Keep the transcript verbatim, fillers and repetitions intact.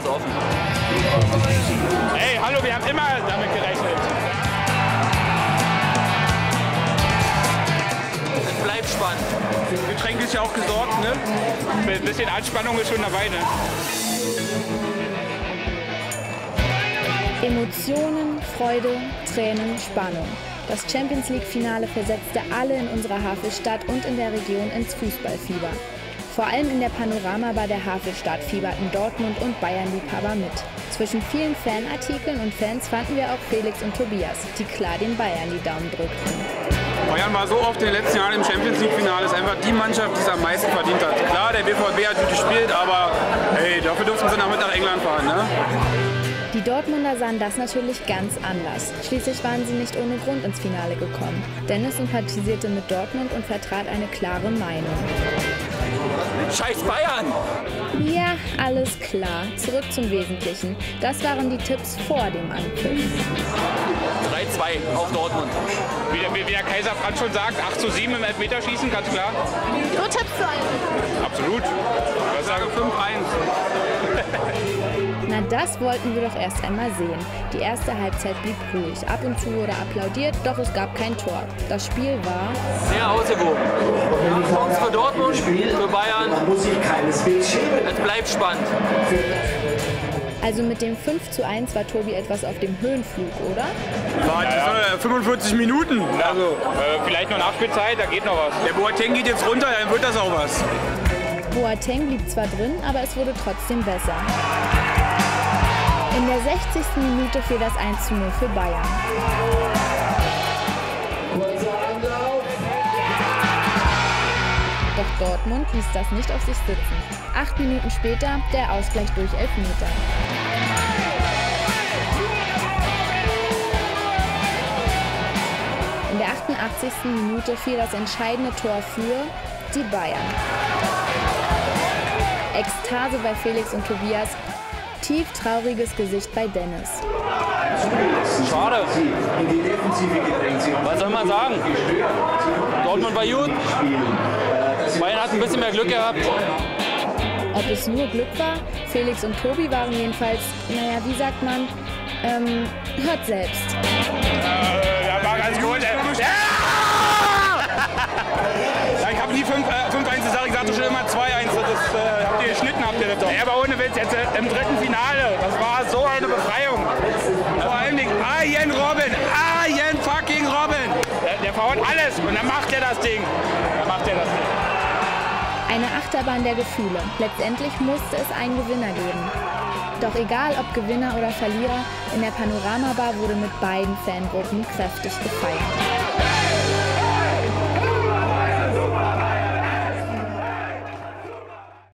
alles offen. Hey, hallo, wir haben immer damit gerechnet. Es bleibt spannend. Getränk ist ja auch gesorgt, ne? Ein bisschen Anspannung ist schon dabei, ne? Emotionen, Freude, Tränen, Spannung. Das Champions-League-Finale versetzte alle in unserer Havelstadt und in der Region ins Fußballfieber. Vor allem in der Panorama-Bar der Havelstadt fieberten Dortmund und Bayern-Liebhaber mit. Zwischen vielen Fanartikeln und Fans fanden wir auch Felix und Tobias, die klar den Bayern die Daumen drückten. Bayern war so oft in den letzten Jahren im Champions-League-Finale, ist einfach die Mannschaft, die es am meisten verdient hat. Klar, der B V B hat gut gespielt, aber hey, dafür durften sie damit nach England fahren, ne? Die Dortmunder sahen das natürlich ganz anders. Schließlich waren sie nicht ohne Grund ins Finale gekommen. Dennis sympathisierte mit Dortmund und vertrat eine klare Meinung. Scheiß Bayern! Ja, alles klar. Zurück zum Wesentlichen. Das waren die Tipps vor dem Anpfiff. drei zwei auf Dortmund. Wie der, wie der Kaiser Franz schon sagt, acht zu sieben im Elfmeterschießen, ganz klar. Du tippst du eigentlich? Absolut. Ich sage fünf eins. Na, das wollten wir doch erst einmal sehen. Die erste Halbzeit blieb ruhig. Ab und zu wurde applaudiert, doch es gab kein Tor. Das Spiel war Sehr ausgewogen. Chance für Dortmund, für Bayern. Es bleibt spannend. also mit dem fünf zu eins war Tobi etwas auf dem Höhenflug, oder? War ja. fünfundvierzig Minuten. Also, äh, vielleicht noch Nachspielzeit, da geht noch was. Der Boateng geht jetzt runter, dann wird das auch was. Boateng blieb zwar drin, aber es wurde trotzdem besser. In der sechzigsten Minute fiel das eins zu null für Bayern. Doch Dortmund ließ das nicht auf sich sitzen. Acht Minuten später der Ausgleich durch Elfmeter. In der achtundachtzigsten Minute fiel das entscheidende Tor für die Bayern. Ekstase bei Felix und Tobias, tief trauriges Gesicht bei Dennis. Schade. Was soll man sagen? Dortmund war gut. Bayern hat ein bisschen mehr Glück gehabt. Ob es nur Glück war? Felix und Tobi waren jedenfalls, naja, wie sagt man, ähm, hört selbst. Äh, ja, war ganz gut. Ja! Ja, ich habe nie fünf eins gesagt, ich sagte schon immer zwei eins. Das äh, habt ihr geschnitten, habt ihr das doch. Ja, aber ohne Witz, jetzt äh, im dritten Finale, das war so eine Befreiung. Vor allen Dingen Arjen Robben, Arjen fucking Robben. Der, der verhaut alles und dann macht er das Ding. Dann macht er das Ding. Eine Achterbahn der Gefühle. Letztendlich musste es einen Gewinner geben. Doch egal ob Gewinner oder Verlierer, in der Panorama-Bar wurde mit beiden Fangruppen kräftig gefeiert.